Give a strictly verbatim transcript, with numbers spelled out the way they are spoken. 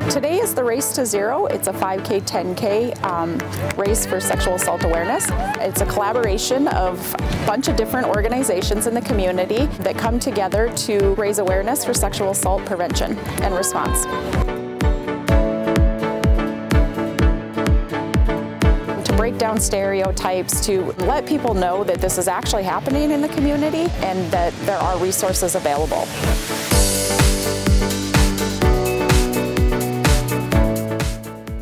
Today is the Race to Zero. It's a five K, ten K um, race for sexual assault awareness. It's a collaboration of a bunch of different organizations in the community that come together to raise awareness for sexual assault prevention and response. To break down stereotypes, to let people know that this is actually happening in the community and that there are resources available.